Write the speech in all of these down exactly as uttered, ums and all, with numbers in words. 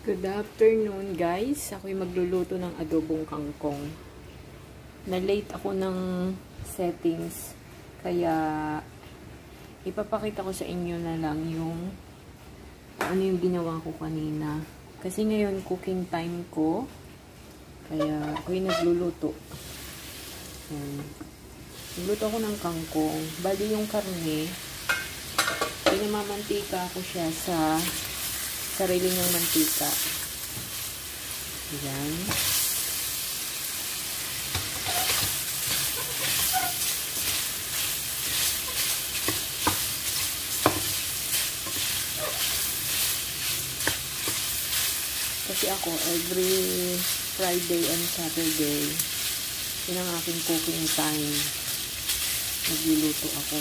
Good afternoon guys, ako'y magluluto ng adobong kangkong. Na-late ako ng settings, kaya ipapakita ko sa inyo na lang yung ano yung ginawa ko kanina. Kasi ngayon cooking time ko, kaya ako'y nagluluto. Yan. Nagluto ako ng kangkong. Bali yung karne, pinamamantika ko siya sa sarili ng mantika. Ayan. Kasi ako, every Friday and Saturday, yun ang aking cooking time. Nagluluto ako.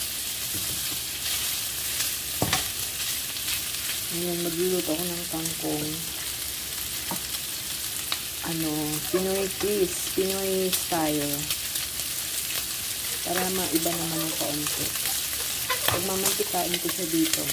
Ngayon, magluluto ako ng kangkong. Ano, Pinoy twist, Pinoy style. Para maiba naman ang kaunti. Pagmamantikain ko siya dito.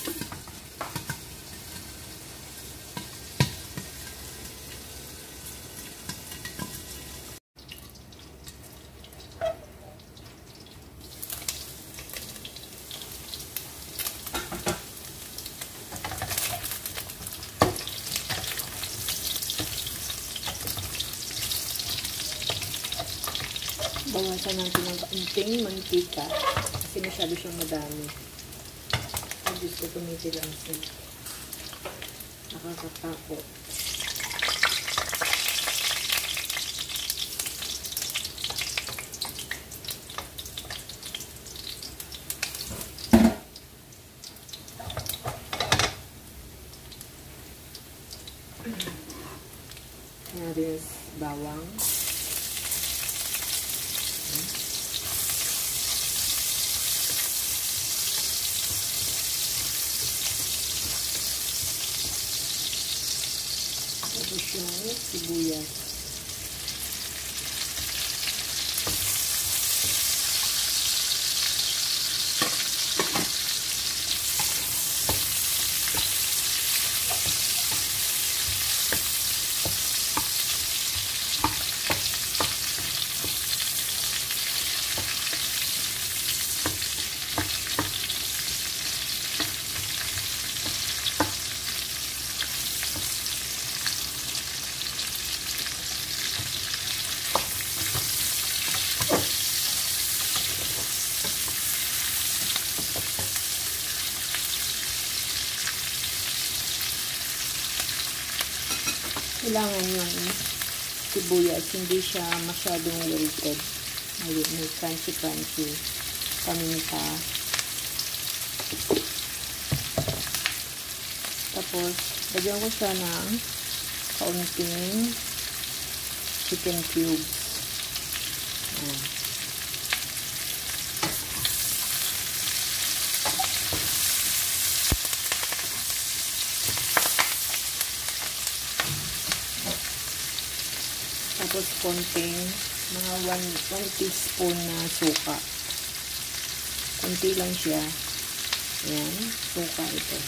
Bawasan natin ng kaunting mantika kasi masyado siyang madami. Ay, Diyos ko, tumitilang siya. Nakakatakot. Ayan, there's bawang. Tapos yung sibuyas. Kailangan yung sibuyas, hindi siya masyadong wilted. May, may crunchy-crunchy. Paminta. Tapos, lagyan ko siya ng kaunting chicken cubes. Ayan. Tapos konting mga one teaspoon na suka. Konti lang siya. Ayan, suka ito.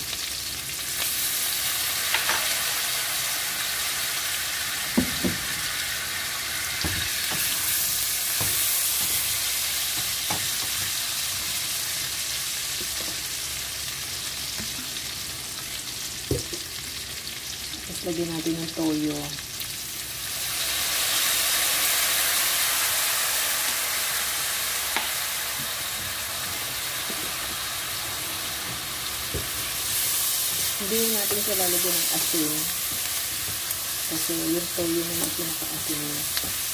Tapos lagyan natin ng toyo. Hindi natin siya lalagyan ng asin. Kasi yung toyo naman pinaka-asin niya.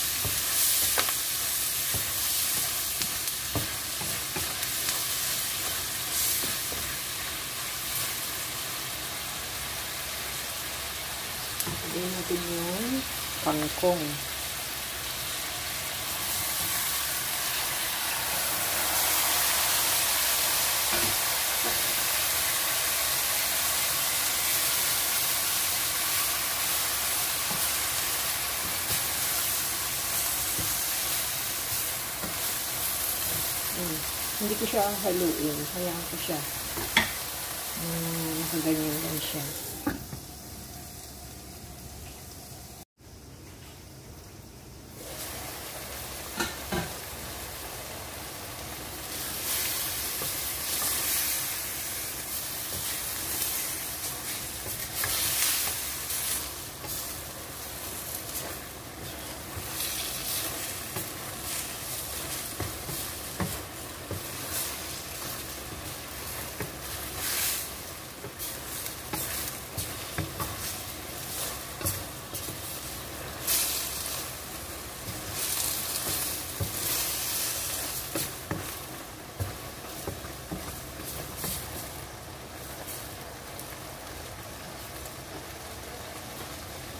Lagyan natin yung kangkong. Hmm. Hindi ko siya haluin. Hayaan ko siya. Hmm, nakaganyan lang siya.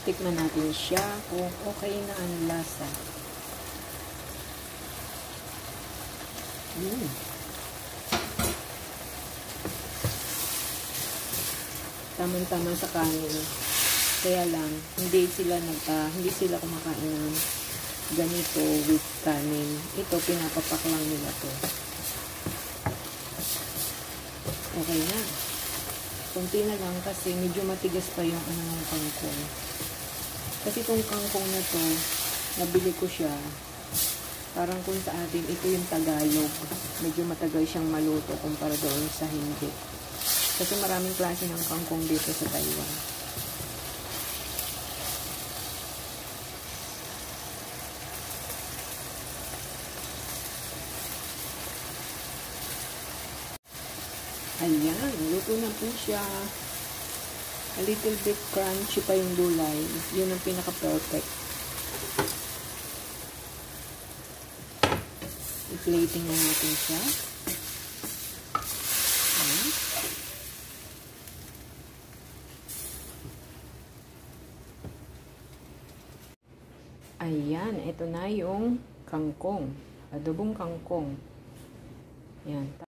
Tikman natin siya kung okay na ang lasa. Mm. Tamang-tama sa kanin. Kaya lang, hindi sila nag, uh, hindi sila kumakain ng ganito with kanin. Ito, pinapapak lang nila to. Okay na. Kunti na lang kasi medyo matigas pa yung ano ng kangkong. Kasi itong kangkong na to, nabili ko siya. Parang kung sa atin, ito yung Tagalog. Medyo matagal siyang maluto kumpara doon sa hindi. Kasi maraming klase ng kangkong dito sa Taiwan. Ayan, luto na po siya. A little bit crunchy pa yung gulay. Yun ang pinaka-perfect. I-plating na natin siya. Ayan. Ayan, ito na yung kangkong. Adobong kangkong. Ayan.